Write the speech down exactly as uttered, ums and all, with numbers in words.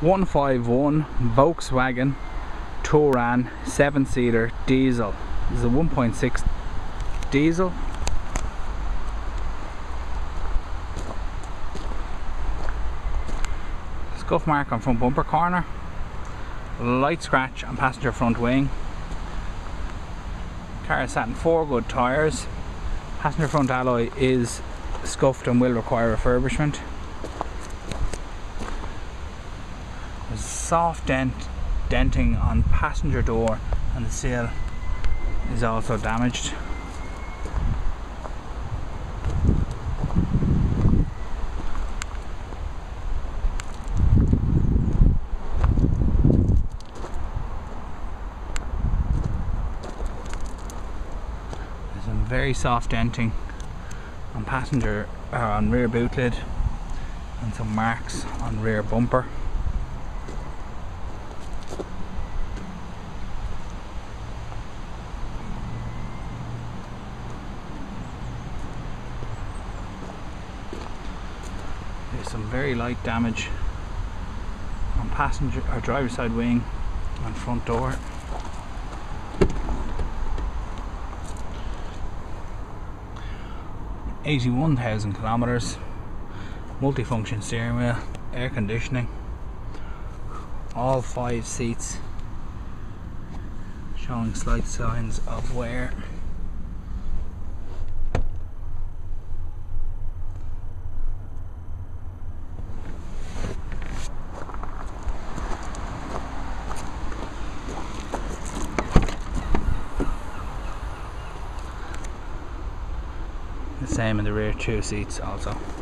one five one Volkswagen Touran seven seater diesel. This is a one point six diesel. Scuff mark on front bumper corner, light scratch on passenger front wing. Car is sat in four good tyres. Passenger front alloy is scuffed and will require refurbishment. There's a soft dent denting on passenger door, and the sill is also damaged. There's some very soft denting on passenger or on rear boot lid, and some marks on rear bumper. There's some very light damage on passenger or driver's side wing and front door. eighty-one thousand kilometers, multifunction steering wheel, air conditioning, all five seats showing slight signs of wear. The same in the rear two seats also.